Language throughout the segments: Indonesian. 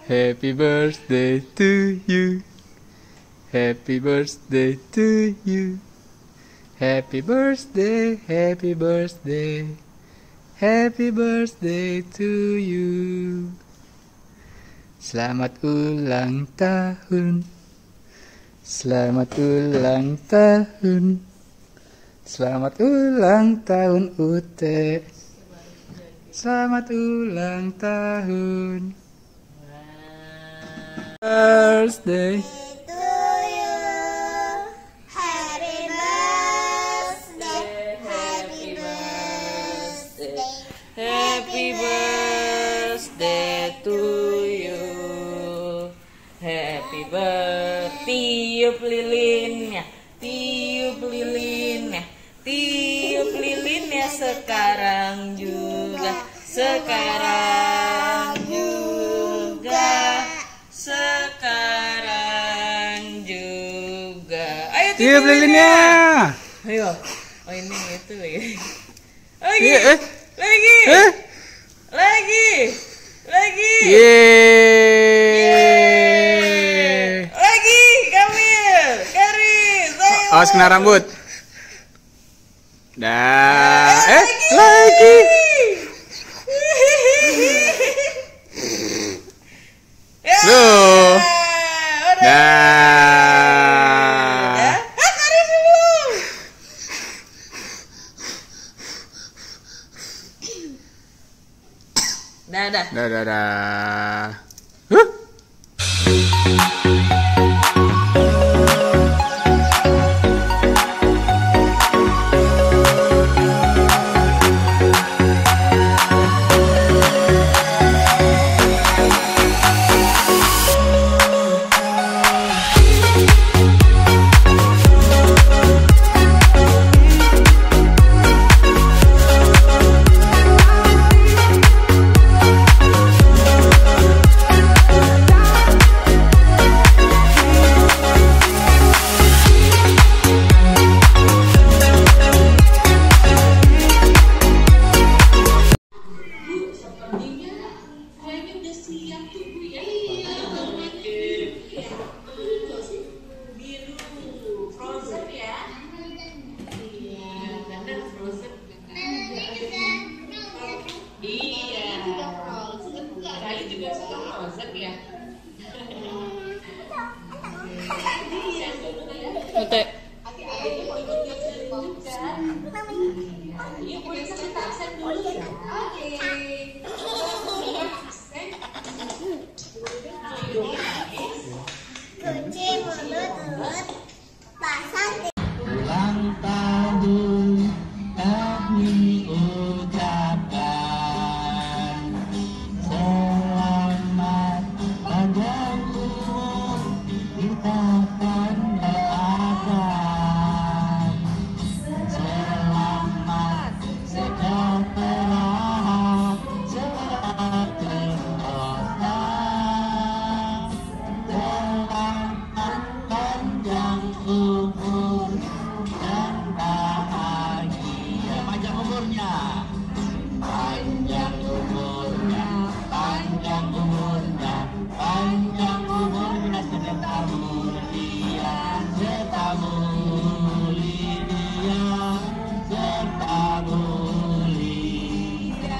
Happy birthday to you. Happy birthday to you. Happy birthday, happy birthday. Happy birthday to you. Selamat ulang tahun. Selamat ulang tahun. Selamat ulang tahun Ute. Selamat ulang tahun. Birthday to you. Happy birthday. Happy birthday. Happy birthday to you. Happy birthday. Tiup lilinnya, tiup lilinnya, tiup lilinnya sekarang juga, sekarang juga, sekarang juga. Ayo tiup lilinnya. Ayo. Oh ini itu lagi. Lagi. Lagi. Lagi. Lagi. Yeay. Lagi. Kamil. Karis. Ayo. Awas kena rambut. Dah. Lagi. Loh. Dah. Karis dulu. Dah. Dah. Ute. Kunci mulut pasang. Ulang tahun kami ucapkan selamat panjang umur kita akan doakan selamat sejahtera selamat sentosa selamat panjang umur dan bahagia. Panjang umurnya, panjang umurnya, panjang umurnya, panjang umurnya serta mulia, serta mulia, serta mulia.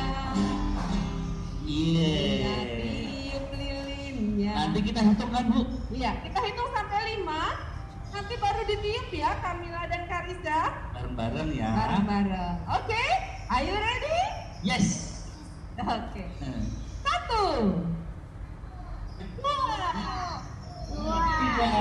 Tiup lilinnya. Nanti kita hitungkan, Bu. Iya, kita hitung sampai 5. Nanti baru ditiup ya, Kamila dan Karisa. Bareng-bareng ya. Bareng-bareng. Oke, are you ready? Yes. Oke. 1, 2, 3,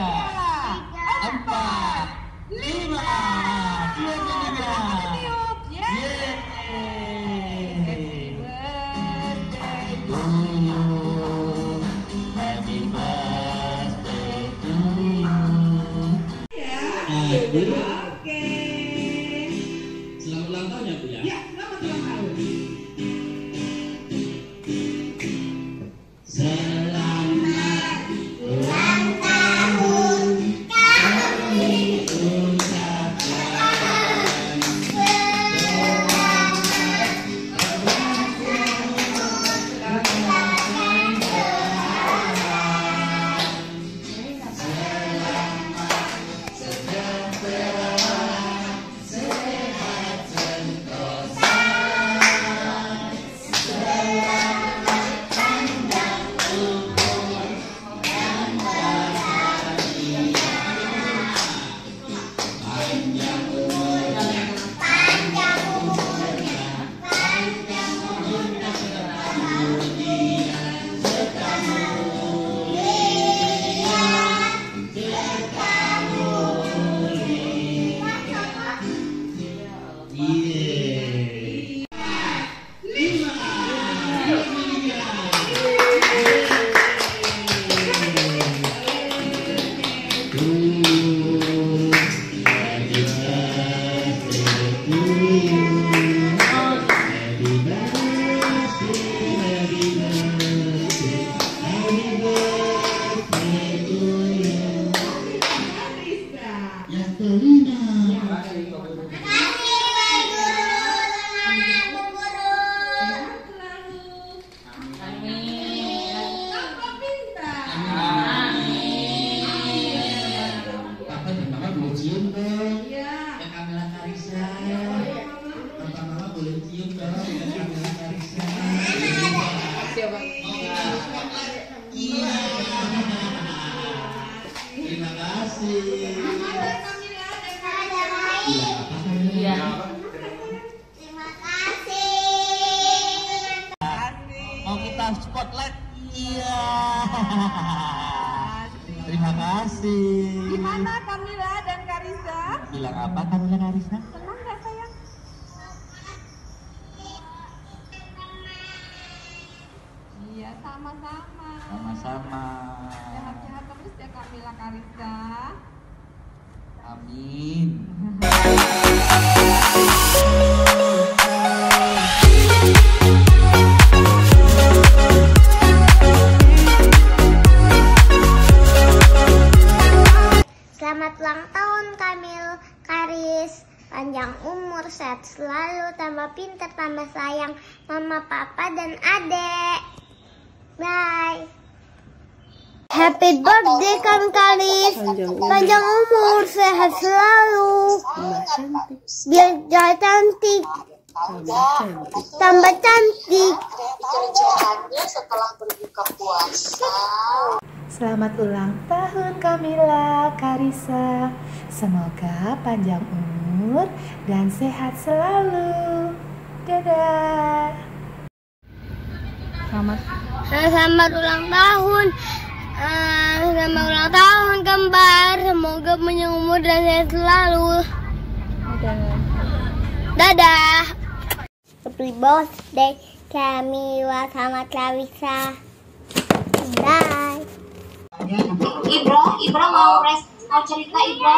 4, 5. Tiup lilinnya. tiup. Yeay. Yeay. Birthday. To you. Happy birthday to you. Guru, Oke. selamat ulang tahun ya, Bu ya. Ya, selamat ulang tahun. Selamat Ulang tahun kami ucapkan selamat Terima kasih. Iya. Terima kasih. Mau kita spotlight? Iya. Terima kasih. Gimana Kamila dan Karisa? Bilang apa Kamila Karisa? Senang nggak sayang? Iya, sama-sama. Sama-sama. Sehat-sehat terus ya Kamila Karisa. Amin. Selamat ulang tahun Kamil Karis. Panjang umur, sehat selalu, tambah pintar, tambah sayang mama, papa, dan adek. Bye. Happy birthday Kamil Karis. Panjang umur, sehat selalu. Biar jadi cantik. Tambah cantik. Setelah berbuka puasa. Selamat ulang tahun Kamila Karisa. Semoga panjang umur dan sehat selalu. Dadah. Selamat ulang tahun. Selamat ulang tahun kembar. Semoga panjang umur dan sehat selalu. Dadah. Happy birthday Kamila sama Clarissa. Bye. Ibro mau cerita Ibro?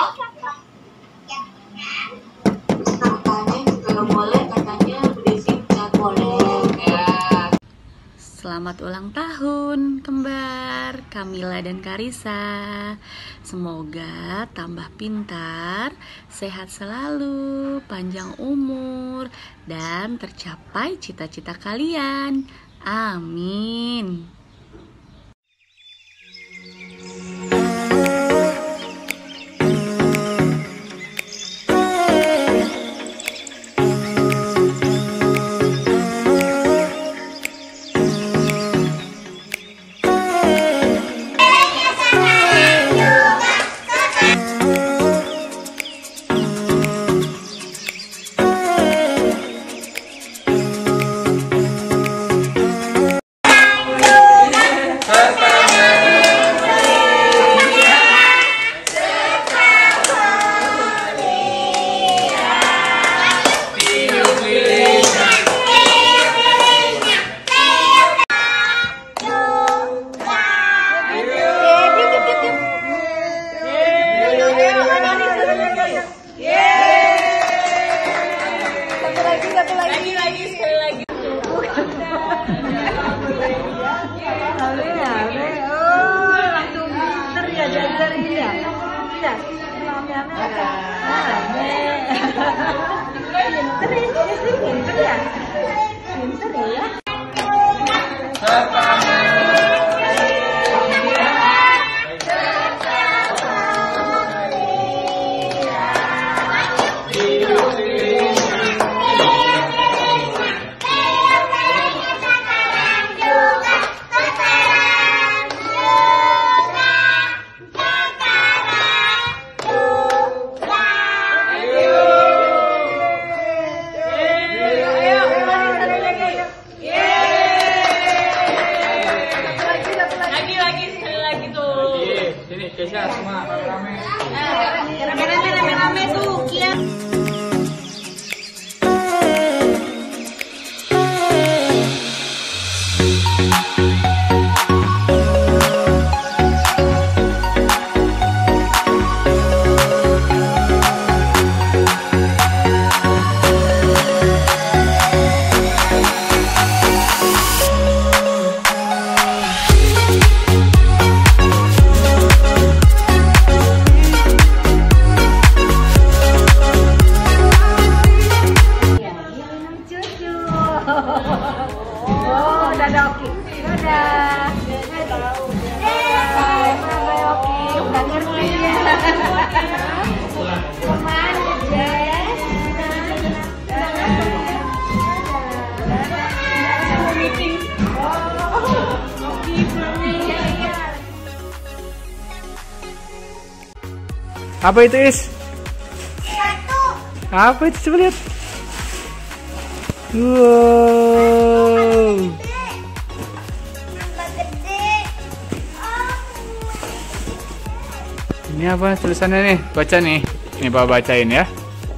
Katanya juga boleh, katanya berisik nggak boleh. Selamat ulang tahun kembar Kamila dan Karisa. Semoga tambah pintar, sehat selalu, panjang umur, dan tercapai cita-cita kalian. Amin. Rame-rame tuh, kian. Oh, udah ada oke. Apa itu, Is? Apa itu? Coba lihat. Wow. Ini apa tulisannya nih? Baca nih. Ini Papa bacain ya.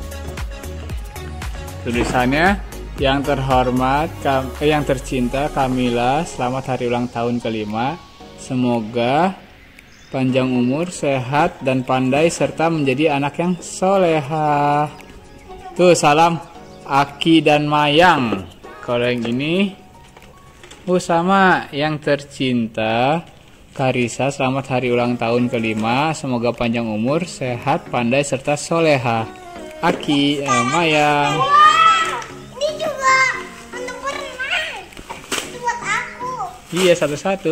Tulisannya, yang terhormat, yang tercinta Kamila, selamat hari ulang tahun ke-5. Semoga panjang umur, sehat, dan pandai, serta menjadi anak yang soleha. Tuh, salam Aki dan Mayang. Kalau yang ini, sama yang tercinta Karisa, selamat hari ulang tahun ke-5. Semoga panjang umur, sehat, pandai, serta soleha. Aki, Mayang. Ini juga untuk berenang. Itu buat aku. Iya, satu-satu.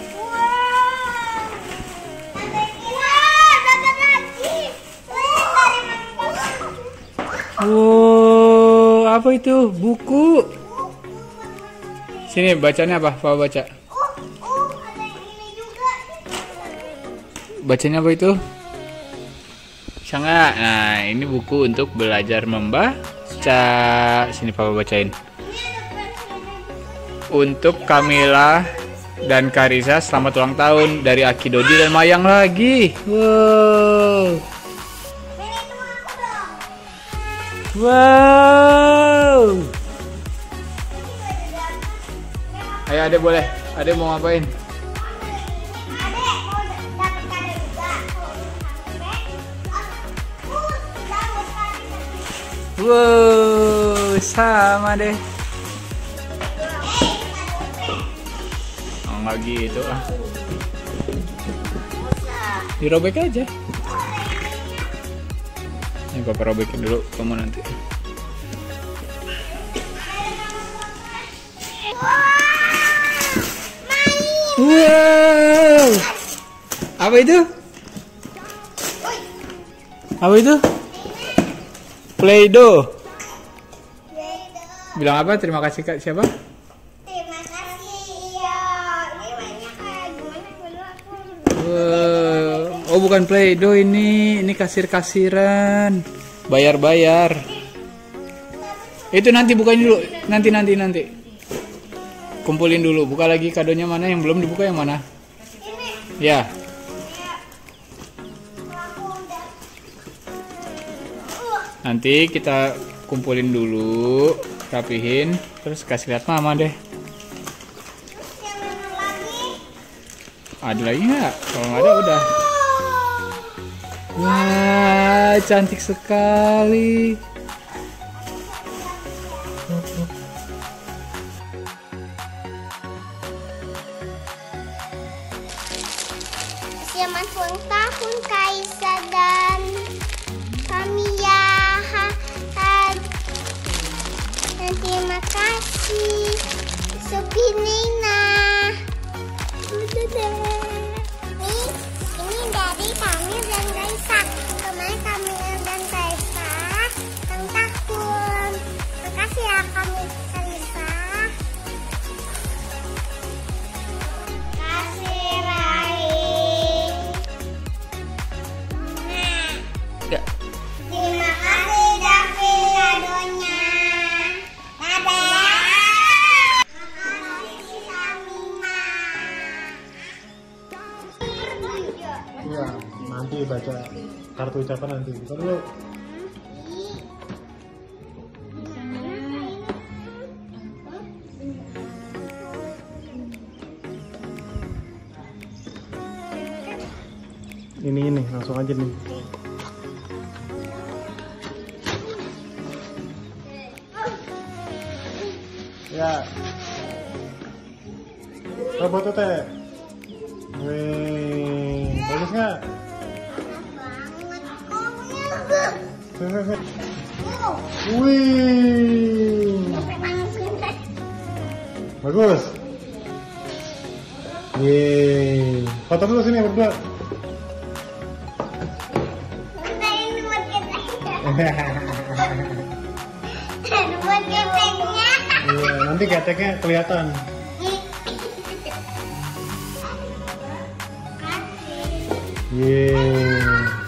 Wow, apa itu? Buku. Sini bacanya apa? Papa baca. Ada ini juga. Bacanya apa itu? Sangat. Nah, ini buku untuk belajar membaca. Sini Papa bacain. Untuk Kamila dan Karisa, selamat ulang tahun dari Aki, Dodi, dan Mayang lagi. Wow. Wow. Ayo adek boleh. Adek mau ngapain? Wow, sama deh. Oh, nggak gitu ah. Dirobek aja. Ini Papa robekin dulu, kamu nanti. Wow. Apa itu? Apa itu? Play-Doh. Bilang apa? Terima kasih Kak siapa? Terima kasih ya. Ini banyak gimana aku. Oh bukan Play-Doh ini kasir-kasiran, bayar-bayar. Itu nanti bukain dulu, nanti. Kumpulin dulu, buka lagi kadonya mana yang belum dibuka yang mana? Ya. Nanti kita kumpulin dulu, rapihin, terus kasih lihat Mama deh. Ada lagi nggak? Kalau nggak ada udah. Wah, cantik sekali. Selamat ulang tahun Kaisa dan Kamila. Dan terima kasih Supinina. Ini dari Kamil dan Kaisa. Kemarin Kamil dan Kaisa ulang tahun. Makasih ya Kamil Kaisa. Kasih Rai. Ya. Terima kasih David kadonya. Dadah. Makasih Samina. Iya, nanti baca kartu ucapan nanti. Buka dulu. Ini langsung aja nih. Ya. Foto teh. Wih, bagus nggak? Wih, bagus. Yeay, foto dulu sini berdua. Buat keteknya. Iya, nanti keteknya kelihatan. Yeay.